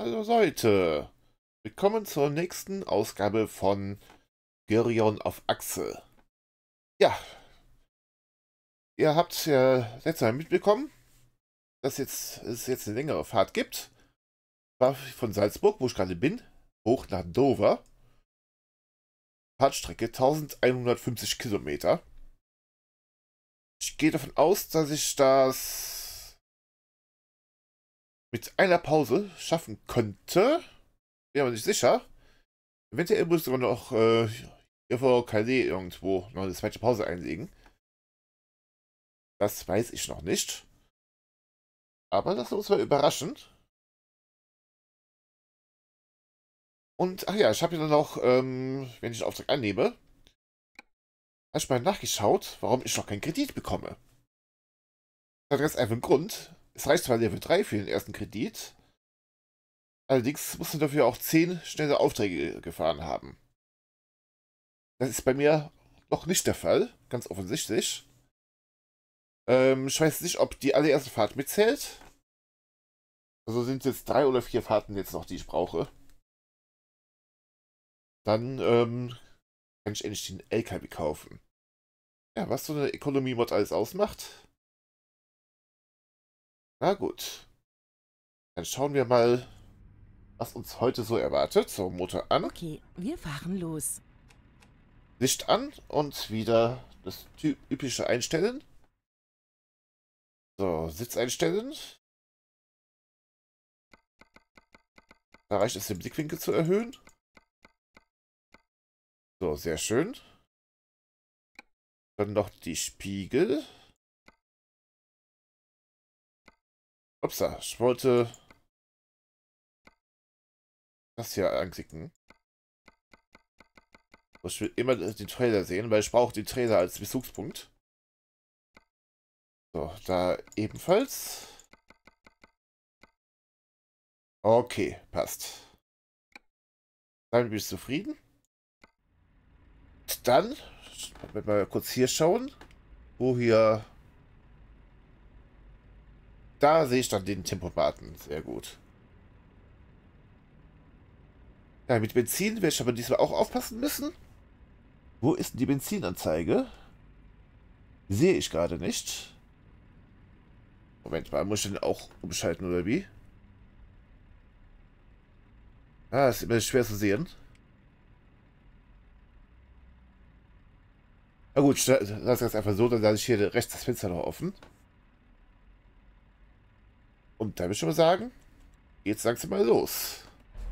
Hallo Leute, willkommen zur nächsten Ausgabe von Gyrion auf Achse. Ja, ihr habt ja letztes Mal mitbekommen, dass es jetzt eine längere Fahrt gibt. War von Salzburg, wo ich gerade bin, hoch nach Dover. Fahrtstrecke 1150 Kilometer. Ich gehe davon aus, dass ich das mit einer Pause schaffen könnte. Bin aber nicht sicher. Eventuell muss ich sogar noch irgendwo Calais irgendwo noch eine zweite Pause einlegen. Das weiß ich noch nicht. Aber lassen wir uns mal überraschen. Und, ach ja, ich habe ja dann noch, wenn ich den Auftrag annehme, habe ich mal nachgeschaut, warum ich noch keinen Kredit bekomme. Das hat ganz einfach einen Grund. Es reicht zwar Level 3 für den ersten Kredit, allerdings muss man dafür auch 10 schnelle Aufträge gefahren haben. Das ist bei mir noch nicht der Fall, ganz offensichtlich. Ich weiß nicht, ob die allererste Fahrt mitzählt. Also sind es jetzt 3 oder 4 Fahrten jetzt noch, die ich brauche. Dann kann ich endlich den LKW kaufen. Ja, was so eine Economy-Mod alles ausmacht. Na gut. Dann schauen wir mal, was uns heute so erwartet. So, Motor an, Okay, wir fahren los. Licht an und wieder das übliche einstellen. So, Sitz einstellen. Da reicht es, den Blickwinkel zu erhöhen. So, sehr schön. Dann noch die Spiegel. Upsa, ich wollte das hier anklicken. Ich will immer den Trailer sehen, weil ich brauche den Trailer als Bezugspunkt. So, da ebenfalls. Okay, passt. Damit bin ich zufrieden. Dann, mal kurz hier schauen, wo hier... Da sehe ich dann den Tempomaten. Sehr gut. Ja, mit Benzin werde ich aber diesmal auch aufpassen müssen. Wo ist denn die Benzinanzeige? Sehe ich gerade nicht. Moment mal, muss ich den auch umschalten oder wie? Ah, ist immer schwer zu sehen. Na gut, lass das einfach so, dann lasse ich hier rechts das Fenster noch offen. Und da würde ich schon mal sagen, jetzt langsam mal los.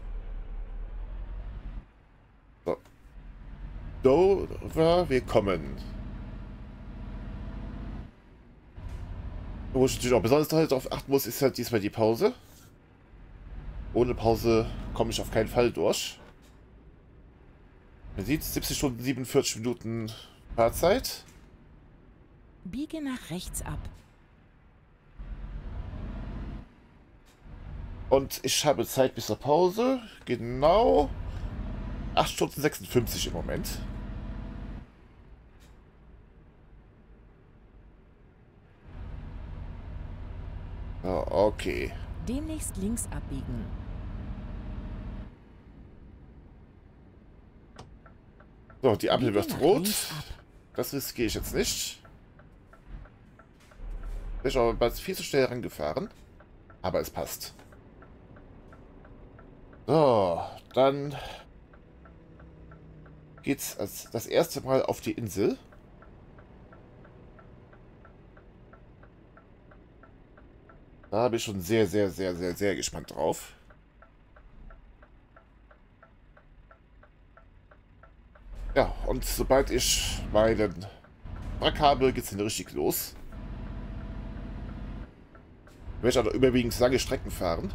So, Dover, wir kommen. Wo ich natürlich auch besonders darauf achten muss, ist halt diesmal die Pause. Ohne Pause komme ich auf keinen Fall durch. Man sieht 70 Stunden, 47 Minuten Fahrzeit. Biege nach rechts ab. Und ich habe Zeit bis zur Pause. Genau 8 Stunden 56 im Moment. So, okay. Demnächst links abbiegen. So, die Ampel Biege wird nach rot. links ab. Das riskiere ich jetzt nicht. Bin ich aber bald viel zu schnell rangefahren. Aber es passt. So, dann geht's als das erste Mal auf die Insel. Da bin ich schon sehr, sehr, sehr, sehr, sehr gespannt drauf. Ja, und sobald ich meinen Wrack habe, geht's dann richtig los. Werde ich aber überwiegend lange Strecken fahren.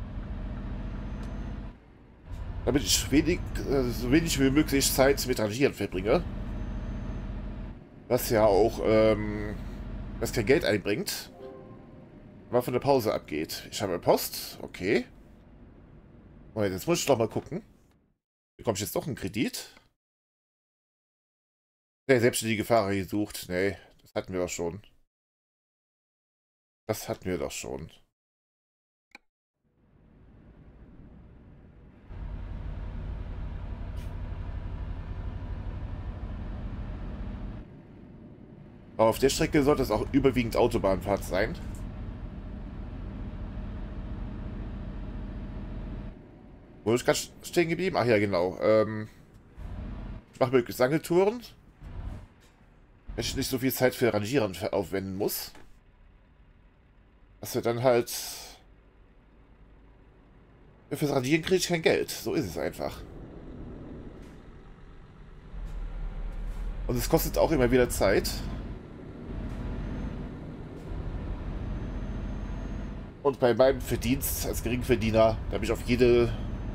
Damit ich so wenig wie möglich Zeit mit Rangieren verbringe. Was ja auch, was kein Geld einbringt. Aber von der Pause abgeht. Ich habe Post, okay. Moment, jetzt muss ich doch mal gucken. Bekomme ich jetzt doch einen Kredit? Der selbstständige Fahrer gesucht. Nee, das hatten wir doch schon. Das hatten wir doch schon. Aber auf der Strecke sollte es auch überwiegend Autobahnfahrt sein. Wo ist gerade stehen geblieben? Ach ja, genau. Ich mache möglichst lange Touren. Wenn ich nicht so viel Zeit für Rangieren aufwenden muss. Dass wir dann halt... Fürs Rangieren kriege ich kein Geld. So ist es einfach. Und es kostet auch immer wieder Zeit. Und bei meinem Verdienst als Geringverdiener, da bin ich auf jeden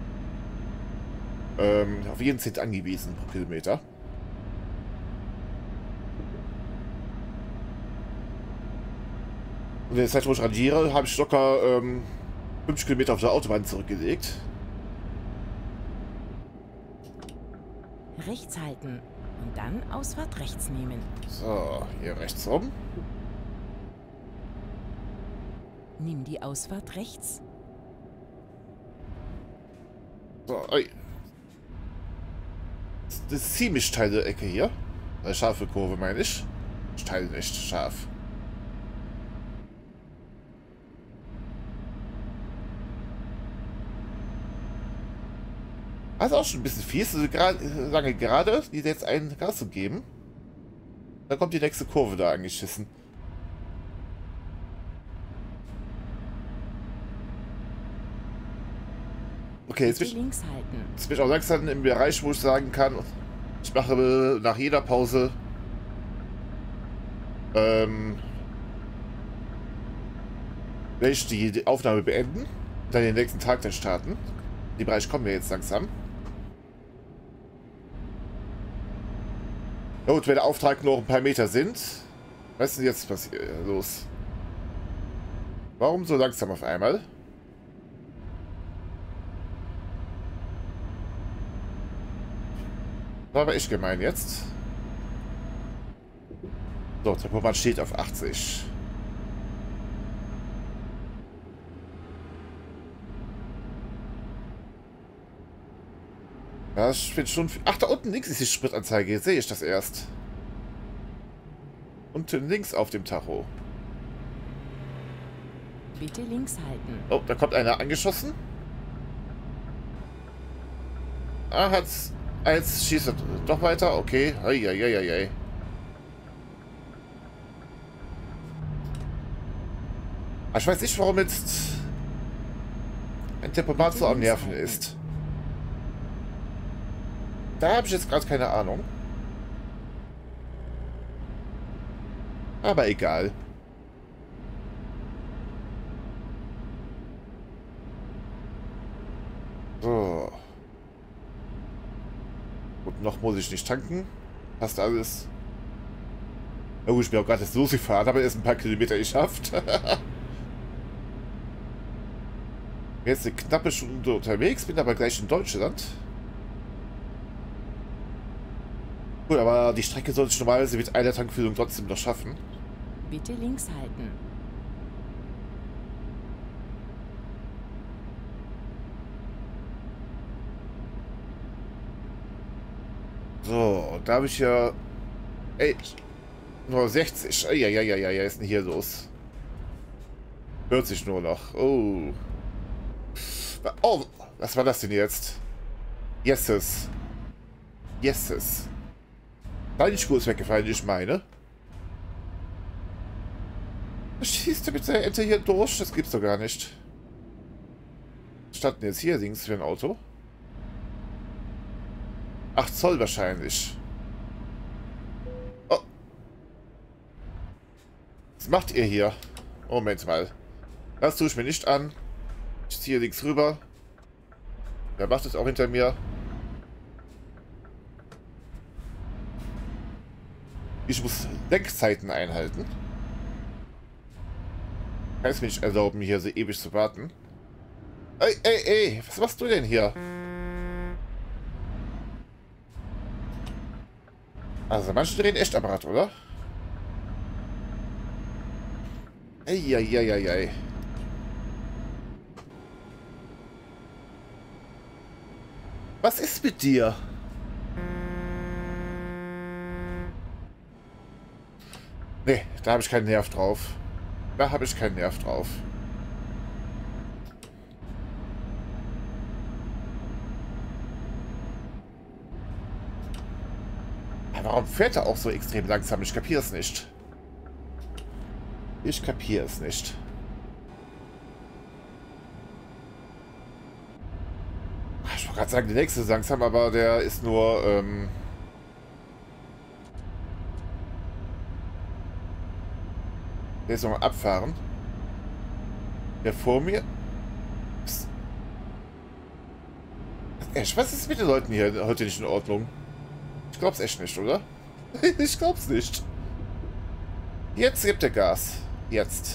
Cent angewiesen pro Kilometer. Und in der Zeit, wo ich rangiere, habe ich locker 50 Kilometer auf der Autobahn zurückgelegt. Rechts halten und dann Ausfahrt rechts nehmen. So, hier rechts rum. Nimm die Ausfahrt rechts. So, oi. Das ist ziemlich steile Ecke hier. Eine scharfe Kurve, meine ich. Steil nicht, scharf. Also auch schon ein bisschen fies. Also lange gerade, die jetzt einen Gas zu geben. Dann kommt die nächste Kurve da angeschissen. Okay, jetzt bin ich auch langsam im Bereich, wo ich sagen kann, ich mache nach jeder Pause werde ich die Aufnahme beenden, dann den nächsten Tag dann starten. Die Bereich kommen wir jetzt langsam. Gut, wenn der Auftrag noch ein paar Meter sind, was ist denn jetzt los? Warum so langsam auf einmal? War aber echt gemein jetzt. So, Tempomat steht auf 80. Ja, ich finde schon... Ach, da unten links ist die Spritanzeige. Jetzt sehe ich das erst. Unten links auf dem Tacho. Bitte links halten. Oh, da kommt einer angeschossen. Ah, hat's... Eins schießt er doch weiter. Okay. Eieieiei. Ich weiß nicht, warum jetzt ein Tempomat so am Nerven ist. Da habe ich jetzt gerade keine Ahnung. Aber egal. So. Und noch muss ich nicht tanken. Passt alles. Na gut, ich bin auch gerade so gefahren, aber erst ein paar Kilometer geschafft. Jetzt eine knappe Stunde unterwegs, bin aber gleich in Deutschland. Gut, aber die Strecke sollte ich normalerweise mit einer Tankfüllung trotzdem noch schaffen. Bitte links halten. So, da habe ich ja... Ey, nur 60. Ja, ist denn hier los? 40 nur noch. Oh. Oh, was war das denn jetzt? Yeses. Yeses. Deine Spur ist weggefallen, ich meine. Was schießt du mit der Ente hier durch? Das gibt's doch gar nicht. Was stand denn jetzt hier links für ein Auto? 8 Zoll wahrscheinlich. Oh. Was macht ihr hier? Moment mal. Das tue ich mir nicht an. Ich ziehe links rüber. Wer macht es auch hinter mir? Ich muss Lenkzeiten einhalten. Kann es mir nicht erlauben, hier so ewig zu warten. Ey, was machst du denn hier? Also manche drehen echt am Rad, oder? Eieieiei. Was ist mit dir? Nee, da habe ich keinen Nerv drauf. Da habe ich keinen Nerv drauf. Aber warum fährt er auch so extrem langsam? Ich kapiere es nicht. Ich kapiere es nicht. Ich wollte gerade sagen, der nächste ist langsam, aber der ist nur, der ist noch am Abfahren. Der vor mir... Was ist mit den Leuten hier heute nicht in Ordnung? Ich glaub's echt nicht, oder? Ich glaub's nicht. Jetzt gibt er Gas. Jetzt.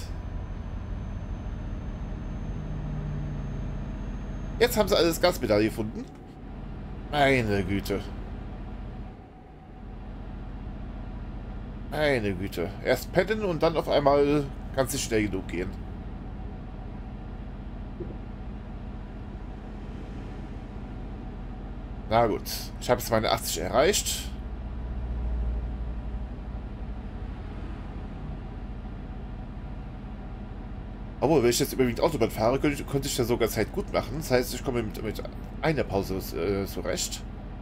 Jetzt haben sie alles Gaspedal gefunden. Meine Güte. Meine Güte. Erst pennen und dann auf einmal kann es nicht schnell genug gehen. Na gut. Ich habe jetzt meine 80 erreicht. Obwohl, wenn ich jetzt überwiegend Autobahn fahre, könnte ich ja sogar Zeit gut machen. Das heißt, ich komme mit einer Pause zurecht.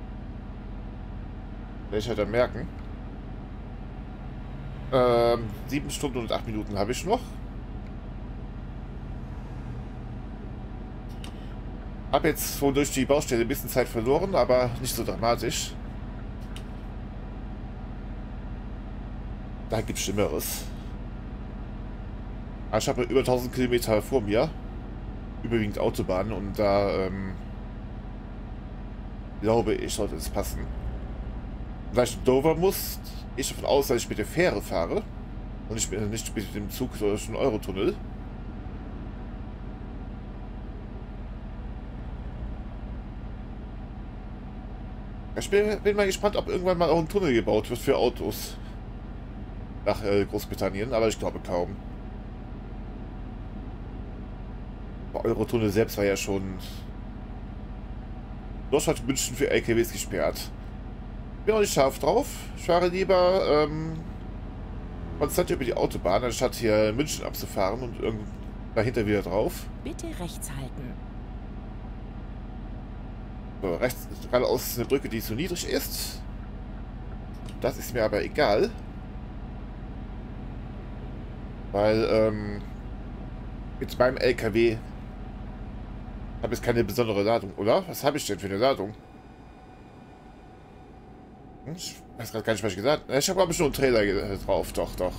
Werde ich halt dann merken. 7 Stunden und 8 Minuten habe ich noch. Habe jetzt wohl durch die Baustelle ein bisschen Zeit verloren, aber nicht so dramatisch. Da gibt es Schlimmeres. Aber ich habe über 1000 Kilometer vor mir. Überwiegend Autobahnen und da glaube ich, sollte es passen. Da ich in Dover muss, gehe ich davon aus, dass ich mit der Fähre fahre. Und nicht mit dem Zug durch den Eurotunnel. Ich bin mal gespannt, ob irgendwann mal auch ein Tunnel gebaut wird für Autos. Nach Großbritannien, aber ich glaube kaum. Der Eurotunnel selbst war ja schon... Deutschland München für LKWs gesperrt. Bin auch nicht scharf drauf. Ich fahre lieber konstant über die Autobahn, anstatt hier München abzufahren und dahinter wieder drauf. Bitte rechts halten. So, rechts geradeaus ist eine Brücke, die zu niedrig ist. Das ist mir aber egal. Weil, mit meinem LKW habe ich keine besondere Ladung, oder? Was habe ich denn für eine Ladung? Ich weiß gerade gar nicht, was ich gesagt habe. Ich habe, glaube ich, nur einen Trailer drauf. Doch, doch.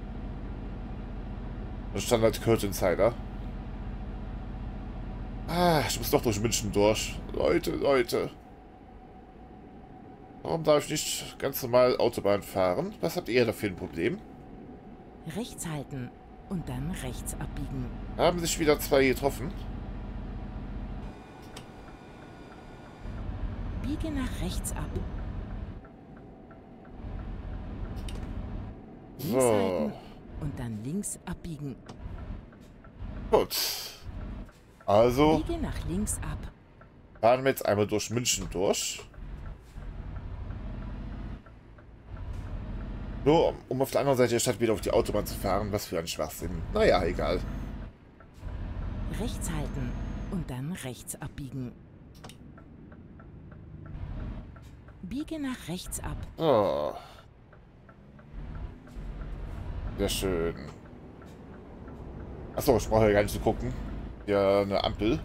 Ein Standard Kurt Insider. Ah, ich muss doch durch München durch. Leute, Leute. Warum darf ich nicht ganz normal Autobahn fahren? Was habt ihr da für ein Problem? Rechts halten und dann rechts abbiegen. Haben sich wieder zwei getroffen. Biege nach rechts ab. Links So. halten und dann links abbiegen. Gut. Also Biege nach links ab. fahren wir jetzt einmal durch München durch. Nur um auf der anderen Seite der Stadt wieder auf die Autobahn zu fahren. Was für ein Schwachsinn. Naja, egal. Rechts halten und dann rechts abbiegen. Biege nach rechts ab. Oh. Sehr schön. Achso, ich brauche ja gar nicht zu gucken. Ja, eine Ampel.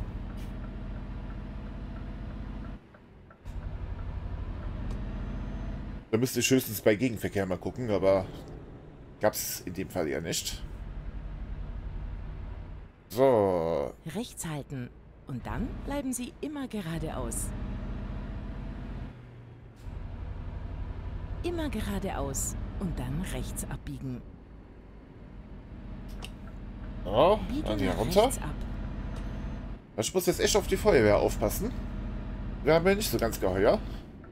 Da müsste ich höchstens bei Gegenverkehr mal gucken, aber gab es in dem Fall ja nicht. So. Rechts halten und dann bleiben Sie immer geradeaus. Immer geradeaus und dann rechts abbiegen. Oh, Biege dann hier nach runter. rechts ab. Ich muss jetzt echt auf die Feuerwehr aufpassen. Wir haben ja nicht so ganz geheuer.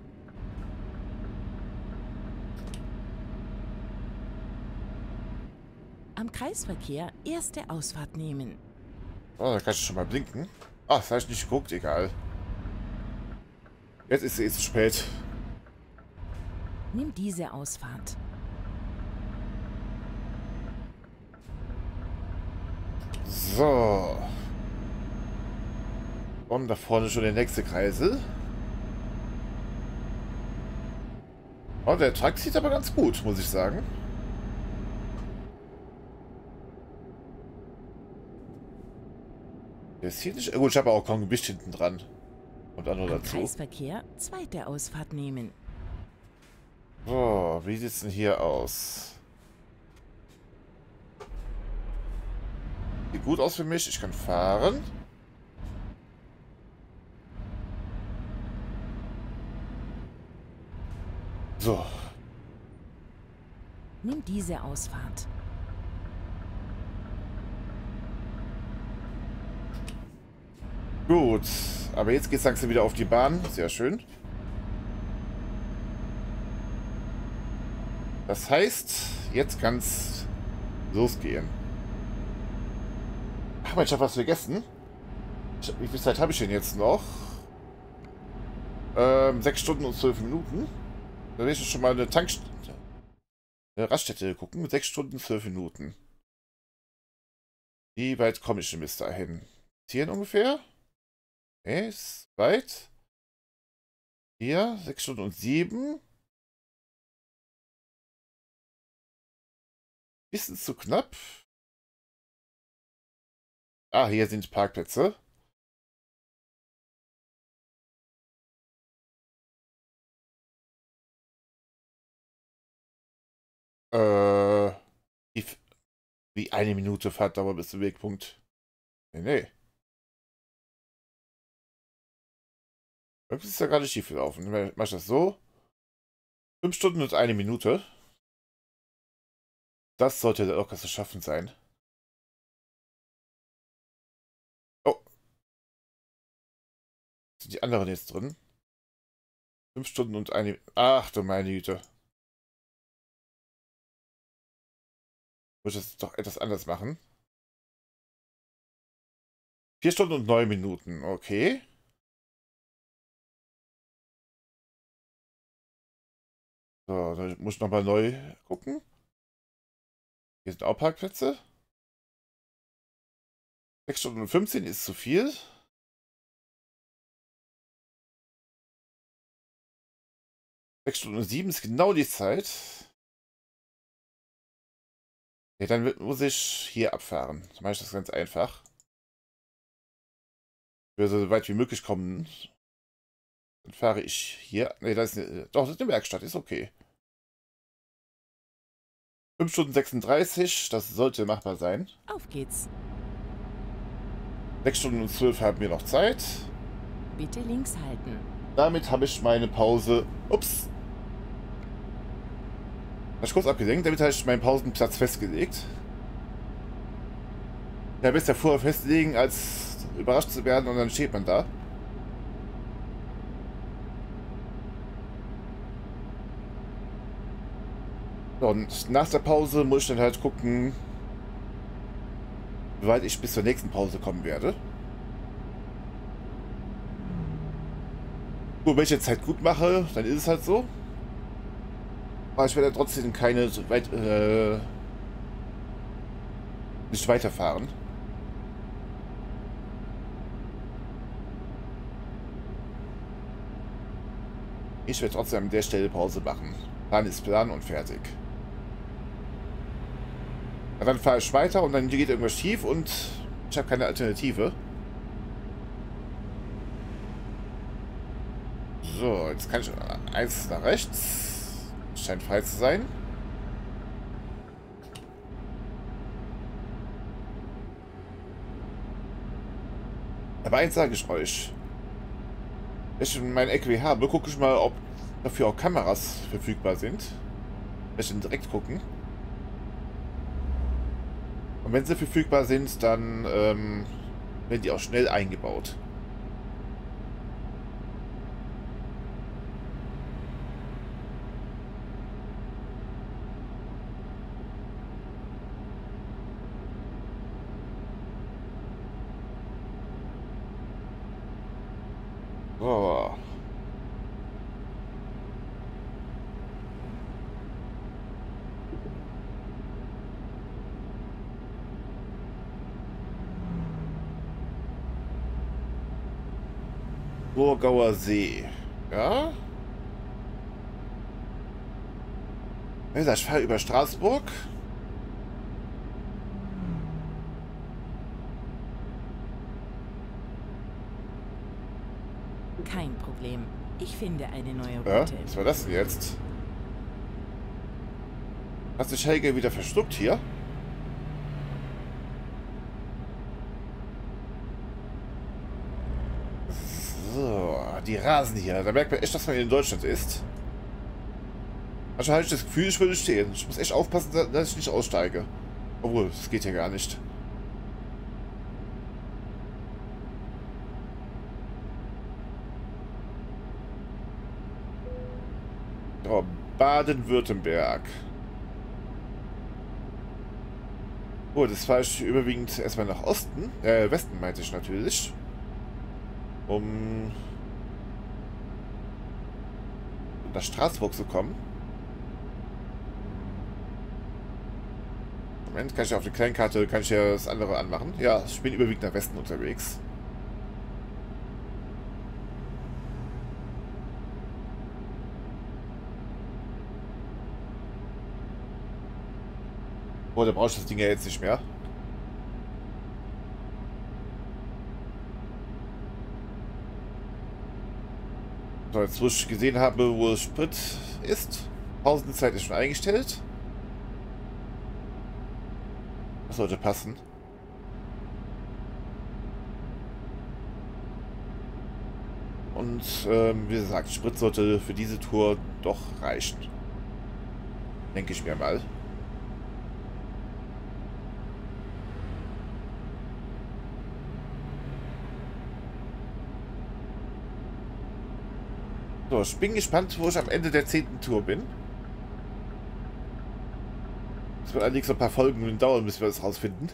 Am Kreisverkehr erste Ausfahrt nehmen. Oh, da kann ich schon mal blinken. Ah, das habe ich nicht geguckt, egal. Jetzt ist es zu spät. Nimm diese Ausfahrt. So. Und da vorne schon der nächste Kreisel. Oh, der Truck sieht aber ganz gut, muss ich sagen. Der ist hier nicht... Gut, ich habe auch kaum Gewicht hinten dran. Und dann noch Am dazu. Kreisverkehr zweite Ausfahrt nehmen. So, wie sieht es denn hier aus? Sieht gut aus für mich. Ich kann fahren. So. Nimm diese Ausfahrt. Gut. Aber jetzt geht's langsam wieder auf die Bahn. Sehr schön. Das heißt, jetzt kann's losgehen. Ach, ich habe was vergessen. Wie viel Zeit habe ich denn jetzt noch? 6 Stunden und 12 Minuten. Da will ich schon mal eine Raststätte gucken. 6 Stunden, 12 Minuten. Wie weit komme ich denn bis dahin? 10 ungefähr? Okay, ist weit. Hier, 6 Stunden und 7. Bisschen zu knapp. Ah, hier sind Parkplätze. Äh, wie, wie eine Minute Fahrtdauer bis zum Wegpunkt. Nee, nee. Irgendwie ist ja gerade schief gelaufen. Mach ich das so? 5 Stunden und eine Minute. Das sollte locker zu schaffen sein. Oh, sind die anderen jetzt drin? 5 Stunden und eine... Ach du meine Güte. Muss ich das doch etwas anders machen? 4 Stunden und 9 Minuten. Okay. So, dann muss ich nochmal neu gucken. Hier sind auch Parkplätze. 6 Stunden und 15 ist zu viel. 6 Stunden und 7 ist genau die Zeit. Ja, dann muss ich hier abfahren. Dann mache ich das ganz einfach. Ich will so weit wie möglich kommen. Dann fahre ich hier. Ne, da ist eine, doch, das ist eine Werkstatt, ist okay. 5 Stunden 36, das sollte machbar sein. Auf geht's. 6 Stunden und 12 haben wir noch Zeit. Bitte links halten. Damit habe ich meine Pause. Ups. Habe ich kurz abgelenkt, damit habe ich meinen Pausenplatz festgelegt. Ja, besser vorher festlegen, als überrascht zu werden und dann steht man da. So, und nach der Pause muss ich dann halt gucken, wie weit ich bis zur nächsten Pause kommen werde. Gut, wenn ich jetzt Zeit gut mache, dann ist es halt so. Aber ich werde trotzdem keine so weit, nicht weiterfahren. Ich werde trotzdem an der Stelle Pause machen. Plan ist Plan und fertig. Und dann fahre ich weiter und dann geht irgendwas schief und ich habe keine Alternative. So, jetzt kann ich eins nach rechts. Scheint frei zu sein. Aber eins sage ich euch. Wenn ich mein LKW habe, gucke ich mal, ob dafür auch Kameras verfügbar sind. Wenn ich dann direkt gucken. Und wenn sie verfügbar sind, dann werden die auch schnell eingebaut. So. Burgauer See. Ja? Wie gesagt, ich fahre über Straßburg. Kein Problem. Ich finde eine neue Ja, Route. was war das denn jetzt? Hat sich Helge wieder verschluckt hier? So, die Rasen hier. Da merkt man echt, dass man in Deutschland ist. Manchmal habe ich das Gefühl, ich würde stehen. Ich muss echt aufpassen, dass ich nicht aussteige. Obwohl, das geht ja gar nicht. So, Baden-Württemberg. Gut, das fahre ich überwiegend erstmal nach Osten. Westen meinte ich natürlich. Um nach Straßburg zu kommen. Moment, kann ich auf der kleinen Karte, kann ich ja das andere anmachen. Ja, ich bin überwiegend nach Westen unterwegs. Oh, da brauche ich das Ding ja jetzt nicht mehr. So, jetzt wo ich gesehen habe, wo Sprit ist. Pausenzeit ist schon eingestellt. Das sollte passen. Und wie gesagt, Sprit sollte für diese Tour doch reichen. Denke ich mir mal. So, ich bin gespannt, wo ich am Ende der 10. Tour bin. Es wird allerdings noch ein paar Folgen dauern, bis wir das rausfinden.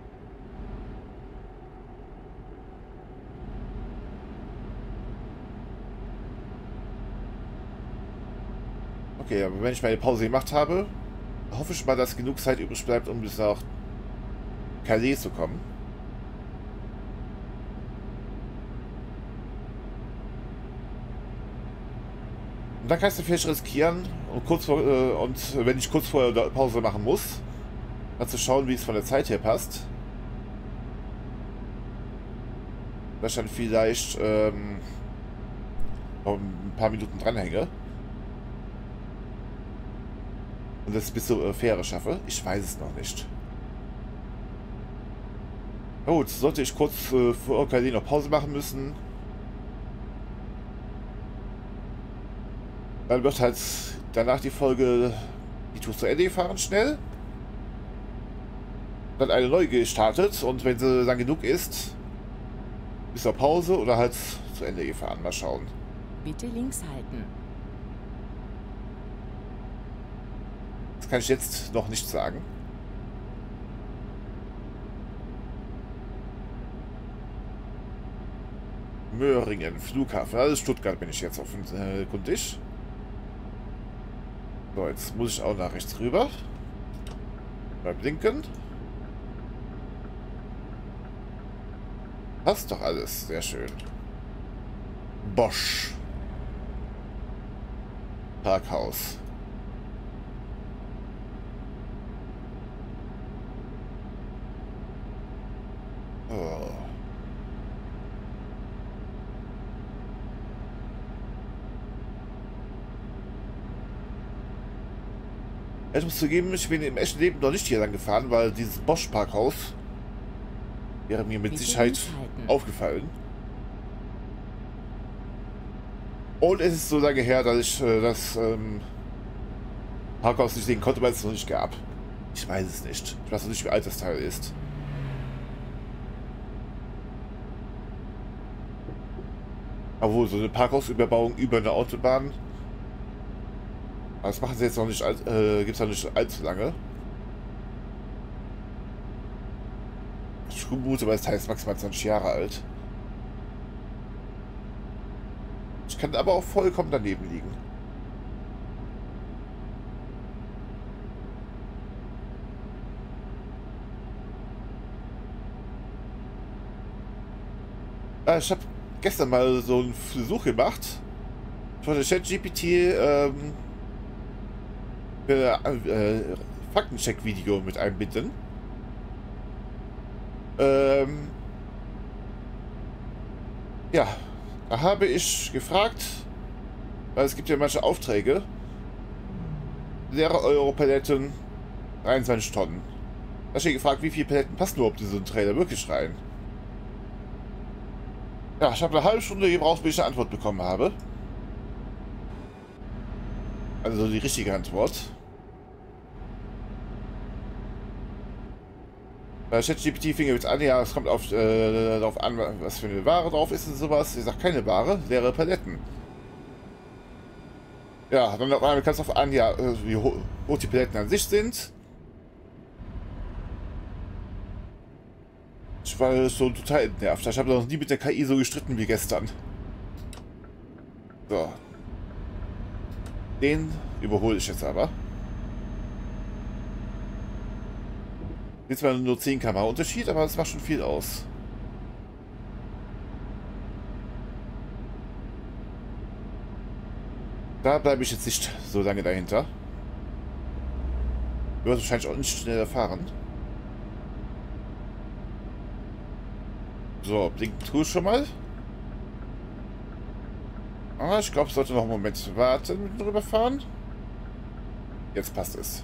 Okay, aber wenn ich meine Pause gemacht habe, hoffe ich mal, dass genug Zeit übrig bleibt, um bis nach Calais zu kommen. Und dann kannst du vielleicht riskieren, und wenn ich kurz vorher Pause machen muss, dann zu schauen, wie es von der Zeit her passt. Dass ich dann vielleicht noch ein paar Minuten dranhänge. Und das bis zur Fähre schaffe. Ich weiß es noch nicht. Na gut, sollte ich kurz vor Calais noch Pause machen müssen, dann wird halt danach die Folge die Tour zu Ende gefahren, schnell. Dann eine neue gestartet und wenn sie lang genug ist, bis zur Pause oder halt zu Ende gefahren. Mal schauen. Bitte links halten. Das kann ich jetzt noch nicht sagen. Möhringen, Flughafen. Also Stuttgart bin ich jetzt offenkundig. So, jetzt muss ich auch nach rechts rüber. Mal blinken. Passt doch alles. Sehr schön. Bosch. Parkhaus. Oh. Ich muss zugeben, ich bin im echten Leben noch nicht hier lang gefahren, weil dieses Bosch-Parkhaus wäre mir mit Sicherheit aufgefallen. Und es ist so lange her, dass ich das Parkhaus nicht sehen konnte, weil es noch nicht gab. Ich weiß es nicht. Ich weiß noch nicht, wie alt das Teil ist. Obwohl, so eine Parkhausüberbauung über eine Autobahn, das machen sie jetzt noch nicht, gibt es noch nicht allzu lange. Ich vermute, weil das Teil ist maximal 20 Jahre alt. Ich kann aber auch vollkommen daneben liegen. Ich habe gestern mal so einen Versuch gemacht. Ich wollte ChatGPT Faktencheck-Video mit einbinden. Ja, da habe ich gefragt, weil es gibt ja manche Aufträge. Leere Euro-Paletten, 23 Tonnen. Da habe ich gefragt, wie viele Paletten passen überhaupt in so einen Trailer wirklich rein. Ja, ich habe eine halbe Stunde gebraucht, bis ich eine Antwort bekommen habe. Also die richtige Antwort. Bei ChatGPT fing jetzt an, ja, es kommt darauf an, was für eine Ware drauf ist und sowas. Ich sag keine Ware, leere Paletten. Ja, dann auf einmal kannst du darauf an, ja, wie hoch die Paletten an sich sind. Ich war so total entnervt. Ich habe noch nie mit der KI so gestritten wie gestern. So. Den überhole ich jetzt aber. Jetzt mal nur 10 km/h Unterschied, aber das macht schon viel aus. Da bleibe ich jetzt nicht so lange dahinter. Du wirst wahrscheinlich auch nicht schneller fahren. So, blinken tue ich schon mal. Aber ich glaube, ich sollte noch einen Moment warten mit drüber fahren. Jetzt passt es.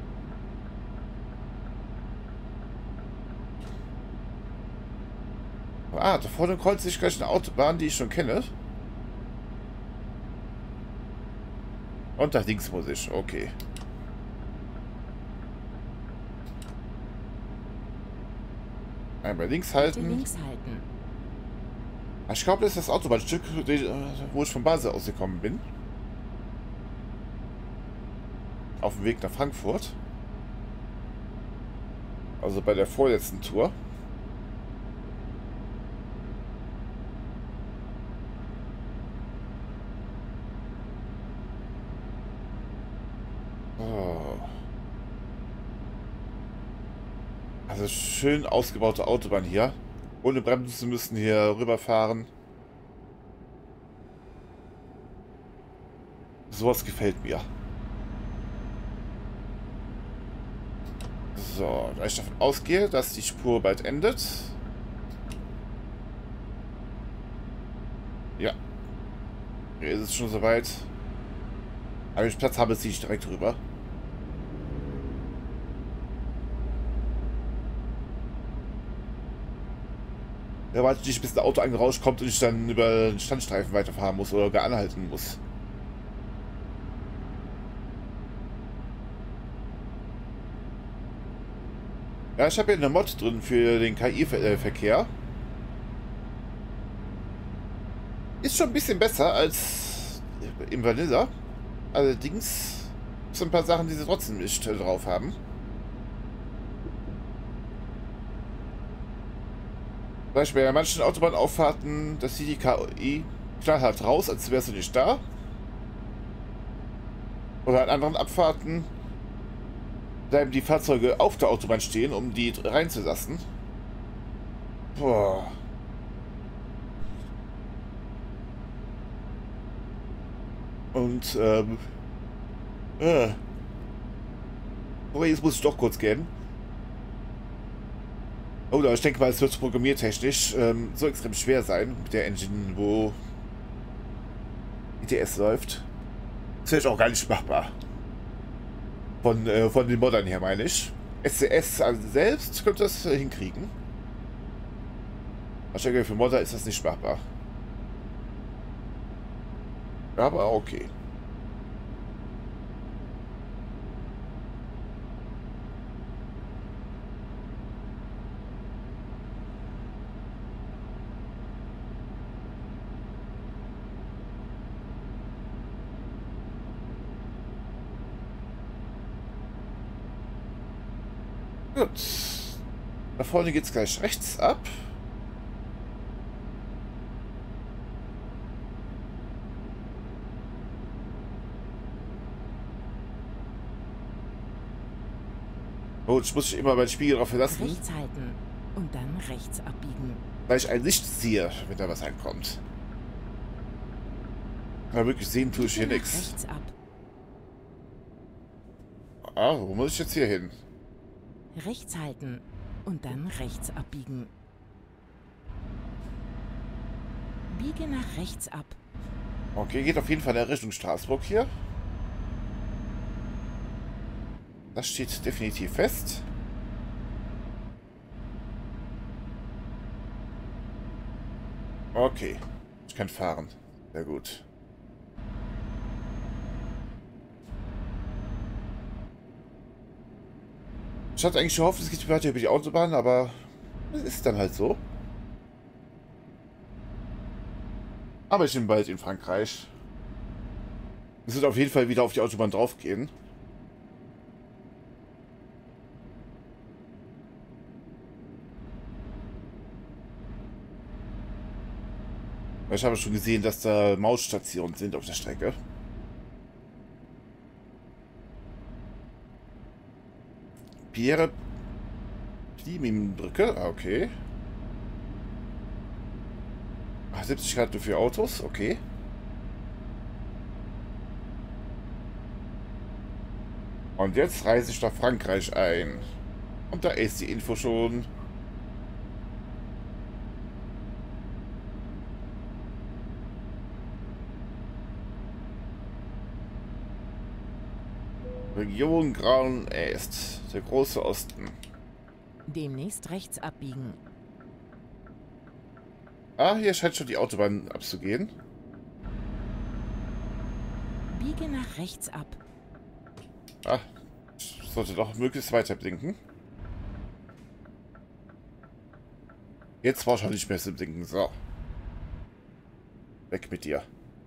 Ah, da vorne kreuzt sich gleich eine Autobahn, die ich schon kenne. Und da links muss ich, okay. Einmal links halten. Links halten. Ich glaube, das ist das Autobahnstück, wo ich von Basel ausgekommen bin. Auf dem Weg nach Frankfurt. Also bei der vorletzten Tour. Also schön ausgebaute Autobahn hier. Ohne bremsen zu müssen hier rüberfahren. Sowas gefällt mir. So, da ich davon ausgehe, dass die Spur bald endet. Ja. Hier ist es schon soweit. Aber wenn ich Platz habe, ziehe ich direkt rüber. Ja, weil nicht bis ein Auto rauskommt und ich dann über den Standstreifen weiterfahren muss oder gar anhalten muss. Ja, ich habe hier eine Mod drin für den KI-Verkehr. Ist schon ein bisschen besser als im Vanilla. Allerdings sind ein paar Sachen, die sie trotzdem nicht drauf haben. Zum Beispiel bei manchen Autobahnauffahrten, dass die KI knallhart raus, als wärst du nicht da. Oder an anderen Abfahrten bleiben die Fahrzeuge auf der Autobahn stehen, um die reinzulassen. Boah. Und, aber jetzt muss ich doch kurz gehen. Oder ich denke mal, es wird programmiertechnisch so extrem schwer sein mit der Engine, wo ITS läuft. Das ist auch gar nicht machbar. Von den Moddern her meine ich. SCS also selbst könnte das hinkriegen. Ich denke, für Modder ist das nicht machbar. Aber okay. Gut. Da vorne geht es gleich rechts ab. Oh, jetzt muss ich immer meinen Spiegel drauf verlassen. Rechts halten. und dann rechts abbiegen. Weil ich ein Licht sehe, wenn da was ankommt. Aber wirklich sehen tue ich hier Biege nach nichts. rechts ab. Ah, wo muss ich jetzt hier hin? Rechts halten und dann rechts abbiegen. Biege nach rechts ab. Okay, geht auf jeden Fall in Richtung Straßburg hier. Das steht definitiv fest. Okay. Ich kann fahren. Sehr gut. Ich hatte eigentlich gehofft, es geht weiter über die Autobahn, aber es ist dann halt so. Aber ich bin bald in Frankreich. Es wird auf jeden Fall wieder auf die Autobahn draufgehen. Weil ich habe schon gesehen, dass da Mautstationen sind auf der Strecke. Pierre Plimin-Brücke, okay. Ach, 70 Grad nur für Autos, okay. Und jetzt reise ich nach Frankreich ein. Und da ist die Info schon. Region Grand Est, der große Osten. Demnächst rechts abbiegen. Ah, hier scheint schon die Autobahn abzugehen. Biege nach rechts ab. Ah, ich sollte doch möglichst weiter blinken. Jetzt war schon nicht mehr zu blinken. So. Weg mit dir.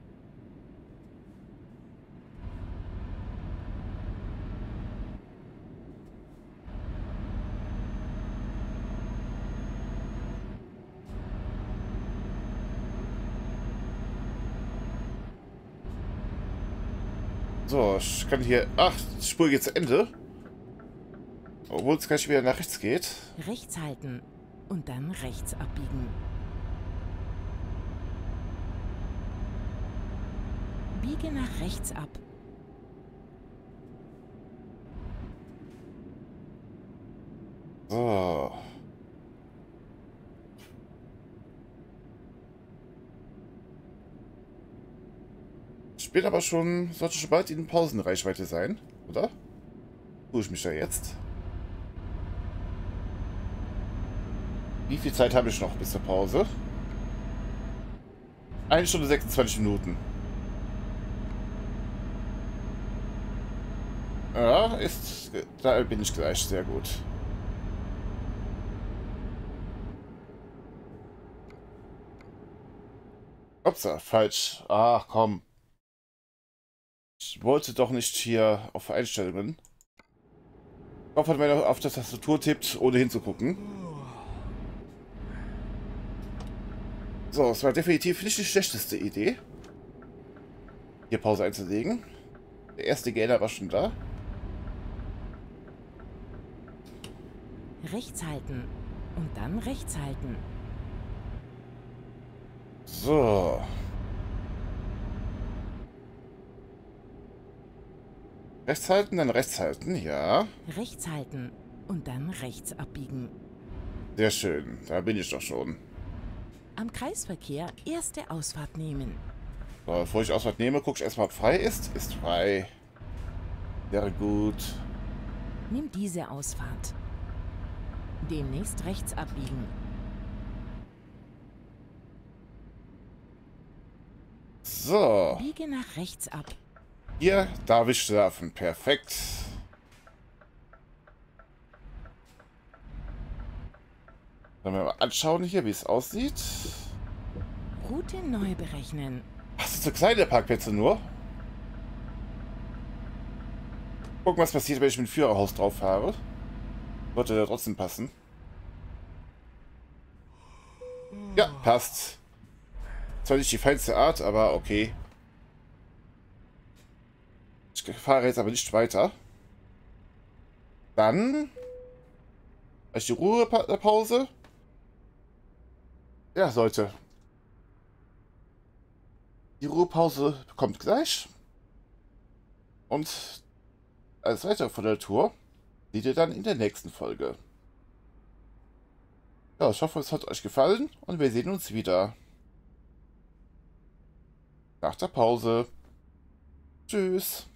So, ich kann hier... Ach, die Spur geht zu Ende. Obwohl es gleich wieder nach rechts geht. Rechts halten und dann rechts abbiegen. Biege nach rechts ab. So. Ich bin aber schon... Sollte schon bald in Pausenreichweite sein, oder? Tue ich mich da jetzt? Wie viel Zeit habe ich noch bis zur Pause? 1 Stunde 26 Minuten. Ja, ist... Da bin ich gleich. Sehr gut. Upsa, falsch. Ach, komm. Ich wollte doch nicht hier auf Einstellungen. Ich hoffe, wenn er auf der Tastatur tippt, ohne hinzugucken. So, es war definitiv nicht die schlechteste Idee, hier Pause einzulegen. Der erste Gainer war schon da. Rechts halten und dann rechts halten. So. Rechts halten, dann rechts halten, ja. Rechts halten und dann rechts abbiegen. Sehr schön, da bin ich doch schon. Am Kreisverkehr erste Ausfahrt nehmen. So, bevor ich Ausfahrt nehme, gucke ich erstmal, ob frei ist. Ist frei. Sehr gut. Nimm diese Ausfahrt. Demnächst rechts abbiegen. So. Biege nach rechts ab. Hier darf ich surfen. Perfekt. Dann wir mal anschauen hier, wie es aussieht. Route neu berechnen. Ach, sind so kleine Parkplätze nur. Gucken, was passiert, wenn ich mit dem Führerhaus drauf fahre. Sollte ja trotzdem passen. Ja, passt. Zwar nicht die feinste Art, aber okay. Ich fahre jetzt aber nicht weiter. Dann... Die Ruhepause. Ja, Leute. Die Ruhepause kommt gleich. Und alles weitere von der Tour seht ihr dann in der nächsten Folge. Ja, ich hoffe, es hat euch gefallen und wir sehen uns wieder nach der Pause. Tschüss.